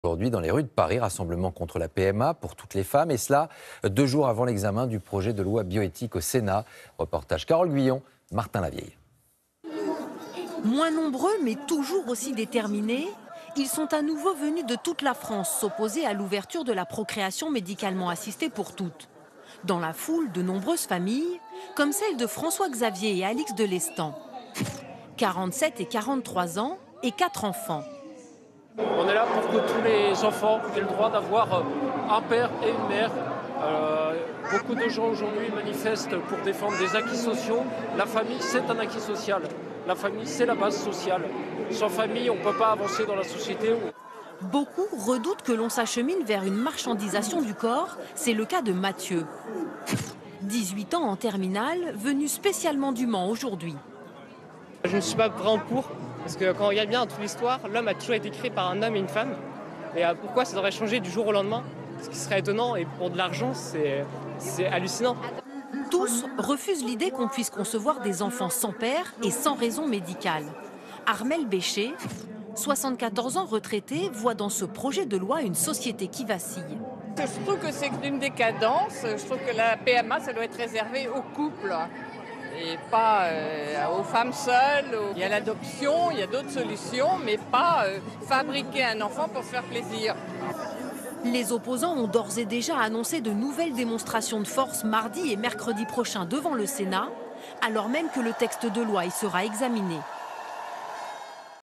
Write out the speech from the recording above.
Aujourd'hui, dans les rues de Paris, rassemblement contre la PMA pour toutes les femmes, et cela 2 jours avant l'examen du projet de loi bioéthique au Sénat. Reportage Carole Guyon, Martin Lavieille. Moins nombreux, mais toujours aussi déterminés, ils sont à nouveau venus de toute la France s'opposer à l'ouverture de la procréation médicalement assistée pour toutes. Dans la foule, de nombreuses familles, comme celle de François-Xavier et Alix de Lestan. 47 et 43 ans et 4 enfants. On est là pour que tous les enfants aient le droit d'avoir un père et une mère. Beaucoup de gens aujourd'hui manifestent pour défendre des acquis sociaux. La famille, c'est un acquis social. La famille, c'est la base sociale. Sans famille, on ne peut pas avancer dans la société. Beaucoup redoutent que l'on s'achemine vers une marchandisation du corps. C'est le cas de Mathieu. 18 ans en terminale, venu spécialement du Mans aujourd'hui. Je ne suis pas vraiment pour, parce que quand on regarde bien toute l'histoire, l'homme a toujours été créé par un homme et une femme. Et pourquoi ça devrait changer du jour au lendemain? Ce qui serait étonnant, et pour de l'argent, c'est hallucinant. Tous refusent l'idée qu'on puisse concevoir des enfants sans père et sans raison médicale. Armel Bécher, 74 ans retraité, voit dans ce projet de loi une société qui vacille. Je trouve que c'est une décadence. Je trouve que la PMA, ça doit être réservé aux couples et pas aux femmes seules. Il y a l'adoption, il y a d'autres solutions, mais pas fabriquer un enfant pour se faire plaisir. Les opposants ont d'ores et déjà annoncé de nouvelles démonstrations de force mardi et mercredi prochain devant le Sénat, alors même que le texte de loi y sera examiné.